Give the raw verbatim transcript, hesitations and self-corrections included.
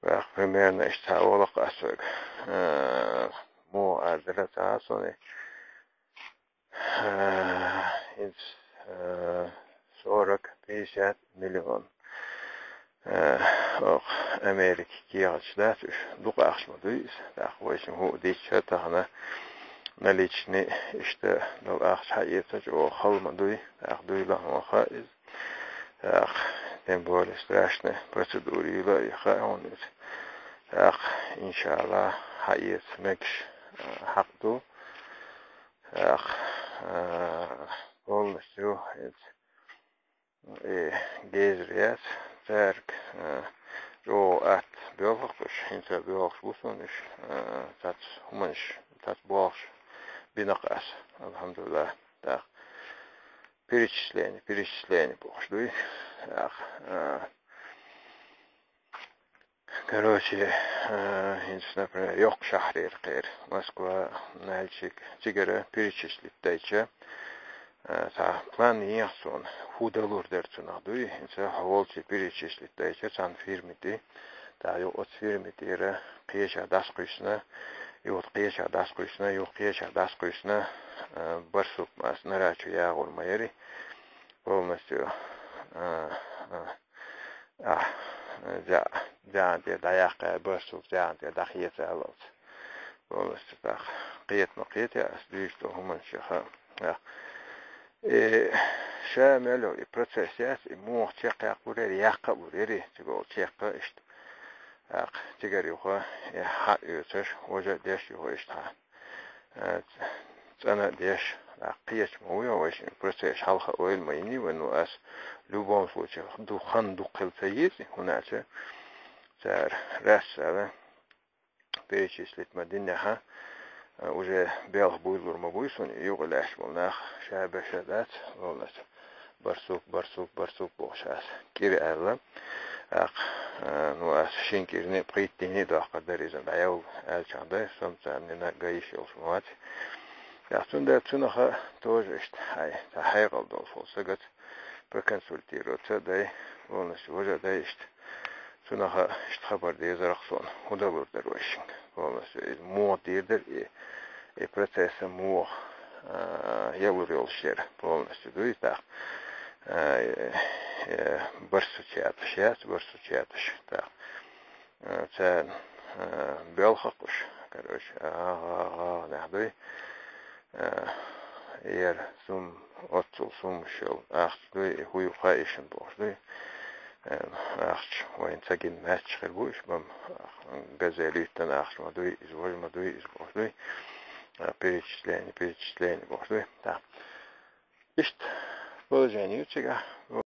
Ах, примерно işte olaq asık. Mu adres asoni. Из сорок пятьдесят миллион. Ох, Америка киячда туш. Дук ахшмадуйс. Так вайшим ху дича тахна наличный işte нал ахш хайетач о халмадуй. Так дуйла хaiz. Так, тем более страшная процедура и хаонис. Так, иншаллах хайет мекш хакту. Так, полностью gezriyat terk jo at björkbush inte björkbushunish tat humanish tat bosh binaqas alhamdulillah так перечисление перечисление пошло так короче например yok шахрир qir Москва нальчик тигера перечислить дайча та план ясон худалур дерцунадуй инса хаволчи перечислить дайча сан фирмити та ё от фирмитира қияша дасқышна ё қияша дасқышна ё қияша дасқышна барсук мас нарачу ягор майери полностью а за за де даяқ барсук за де дахиета алот полностью так қиет мақиет я сдвижу хуман шаха شامل البروسيسات مو تشقق وري يقق وري تقول تشقق إشت أق تجاري هو يحق يوتش وجد ديش هو إشتها أنا ديش قيش مويا وش البروسيس حلقة أول ما يني وإنه أس لوبان سوتش دو خان دو قلتيز هناك صار رسالة بيشيس لتمدينها уже белых буйлур мабуйсон югылаш болнах шаба шадат болнас барсук барсук барсук бошас кири алла ак ну ас шинкирни приттини дақадаризан аял алчанда сомцамни на гаишил шмат ясунда цунаха тоже ist хай та хайгал долфолсагат проконсультироваться дай болнас уже да ist цунаха ist хабар дезарахсон худабур дарвашин полностью мо дирдер и и процесса мо я вырыл шер полностью дует так барсучат сейчас барсучат так це белхакуш короче а нахдуй ер сум отцул сум шел ахдуй хуй хайшен бошдуй ахч وين تجين ماتش خربوش بام газелиттен ахч мадуй изволь мадуй изволь перечисление перечисление бошдуй да ist положение чего